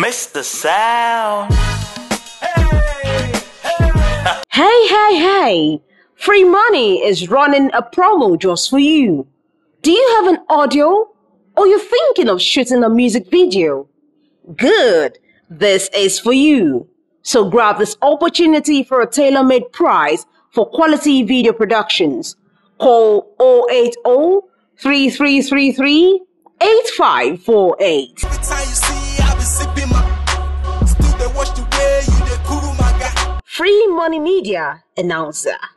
Mr. Sound. Hey! Frimoni is running a promo just for you. Do you have an audio? Or you're thinking of shooting a music video? Good! This is for you. So grab this opportunity for a tailor-made price for quality video productions. Call 080-3333-8548. Frimoni Media announcer.